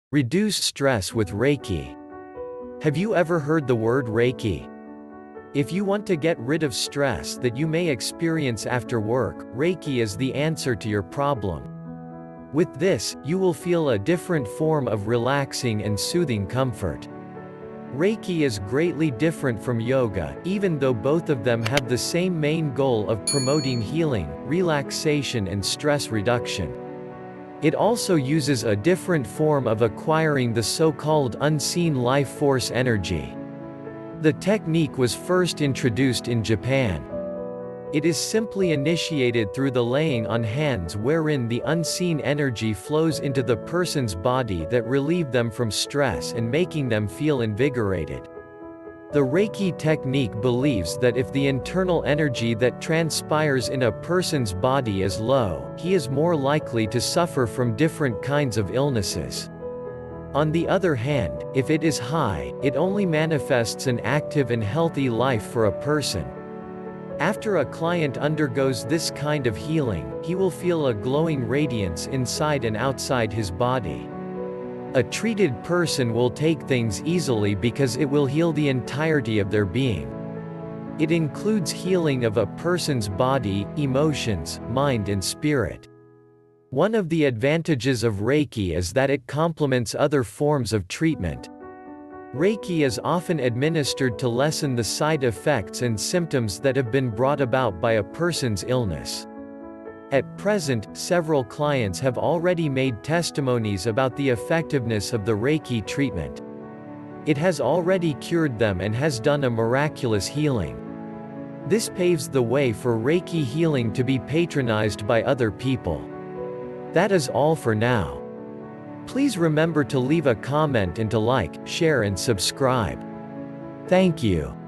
Reduce stress with Reiki. Have you ever heard the word Reiki? If you want to get rid of stress that you may experience after work, Reiki is the answer to your problem. With this, you will feel a different form of relaxing and soothing comfort. Reiki is greatly different from yoga, even though both of them have the same main goal of promoting healing, relaxation and stress reduction. It also uses a different form of acquiring the so-called unseen life force energy. The technique was first introduced in Japan. It is simply initiated through the laying on hands wherein the unseen energy flows into the person's body that relieve them from stress and making them feel invigorated. The Reiki technique believes that if the internal energy that transpires in a person's body is low, he is more likely to suffer from different kinds of illnesses. On the other hand, if it is high, it only manifests an active and healthy life for a person. After a client undergoes this kind of healing, he will feel a glowing radiance inside and outside his body. A treated person will take things easily because it will heal the entirety of their being. It includes healing of a person's body, emotions, mind and spirit. One of the advantages of Reiki is that it complements other forms of treatment. Reiki is often administered to lessen the side effects and symptoms that have been brought about by a person's illness. At present, several clients have already made testimonies about the effectiveness of the Reiki treatment. It has already cured them and has done a miraculous healing. This paves the way for Reiki healing to be patronized by other people. That is all for now. Please remember to leave a comment and to like, share and subscribe. Thank you.